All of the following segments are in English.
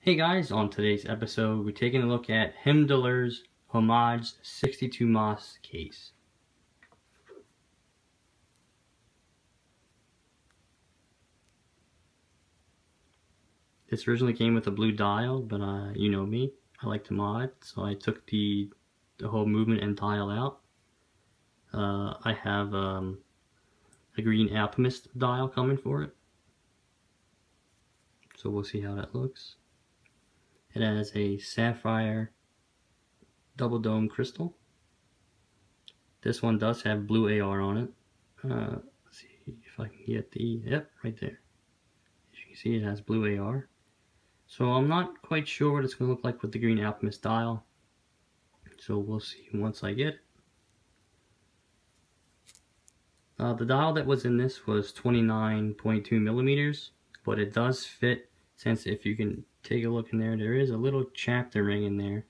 Hey guys, on today's episode, we're taking a look at Hemdler's Homage 62 Mas case. This originally came with a blue dial, but you know me, I like to mod, so I took the whole movement and dial out. I have a green Alchemist dial coming for it, so we'll see how that looks. It has a sapphire double dome crystal. This one does have blue AR on it. Let's see if I can get yep, right there. As you can see, it has blue AR. So I'm not quite sure what it's going to look like with the green Alchemist dial. So we'll see once I get it. The dial that was in this was 29.2 millimeters, but it does fit, since if you can take a look in there, there is a little chapter ring in there.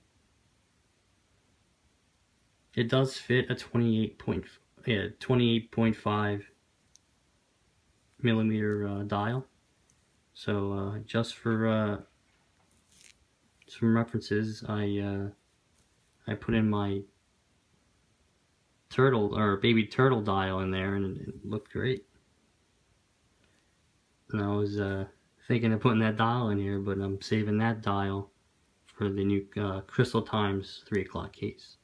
It does fit a 28.5 millimeter dial. So just for some references, I put in my turtle or baby turtle dial in there, and it looked great. And I was thinking of putting that dial in here, but I'm saving that dial for the new Crystal Times 3 o'clock case.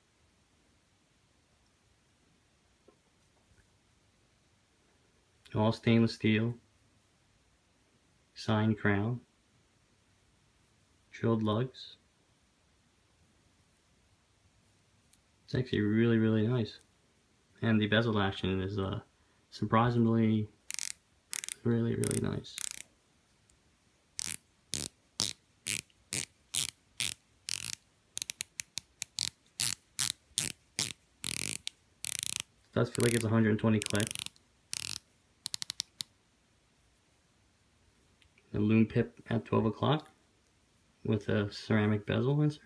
All stainless steel, signed crown, drilled lugs. It's actually really nice, and the bezel action is surprisingly really nice. It does feel like it's 120 click. A loom pip at 12 o'clock with a ceramic bezel insert.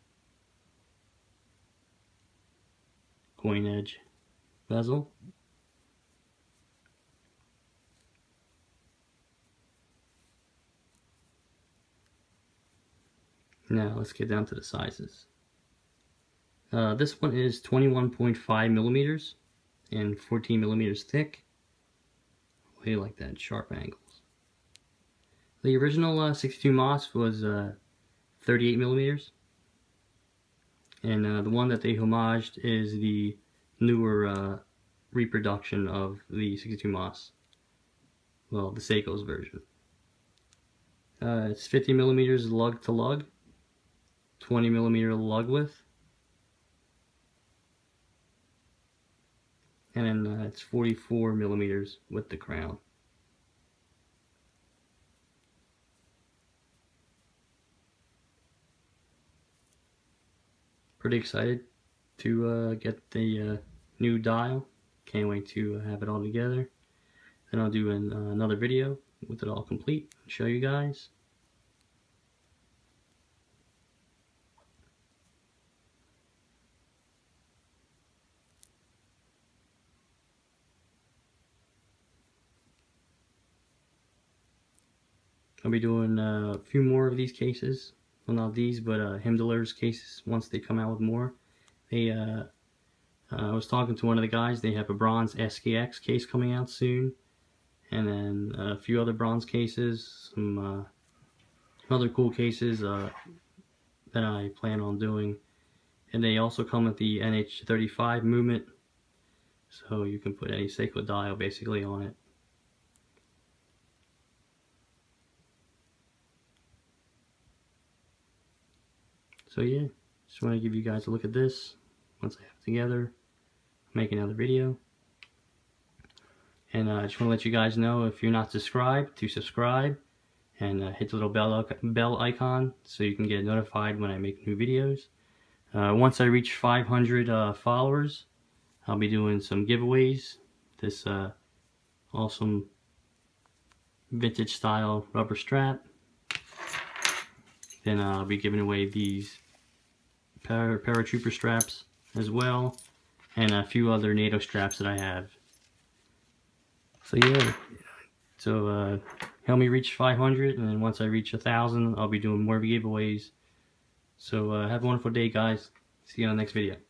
Coin edge bezel. Now let's get down to the sizes. This one is 21.5 millimeters and 14 millimeters thick. I like that, sharp angles. The original 62 Mas was 38 millimeters. And the one that they homaged is the newer reproduction of the 62 Mas. Well, the Seiko's version. It's 50 millimeters lug to lug, 20 millimeter lug width, and then it's 44 millimeters with the crown. Pretty excited to get the new dial. Can't wait to have it all together. Then I'll do another video with it all complete and show you guys. I'll be doing a few more of these cases. Well, not these, but Hemdler's cases once they come out with more. They, I was talking to one of the guys. They have a bronze SKX case coming out soon, and then a few other bronze cases, some other cool cases that I plan on doing. And they also come with the NH35 movement, so you can put any Seiko dial basically on it. So yeah, just want to give you guys a look at this. Once I have it together, I'll make another video. And I just want to let you guys know, if you're not subscribed, to subscribe and hit the little bell icon so you can get notified when I make new videos. Once I reach 500 followers, I'll be doing some giveaways. This awesome vintage style rubber strap. Then I'll be giving away these paratrooper straps as well, and a few other NATO straps that I have. So yeah, so help me reach 500, and then once I reach 1,000, I'll be doing more giveaways. So have a wonderful day, guys. See you on the next video.